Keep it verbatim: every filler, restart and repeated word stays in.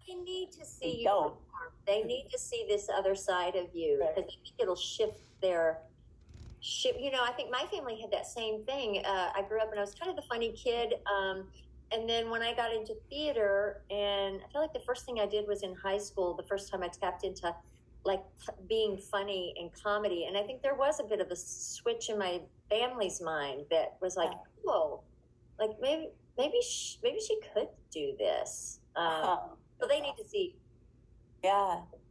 they need to see they you. don't. They need to see this other side of you, because Right. I think it'll shift their shift. You know, I think my family had that same thing. Uh, I grew up and I was kind of the funny kid. Um, and then when I got into theater, and I feel like the first thing I did was in high school, the first time I tapped into like being funny and comedy. And I think there was a bit of a switch in my family's mind that was like, oh, like maybe, maybe, she, maybe she could do this. Um, Uh-huh. so they need to see. Yeah.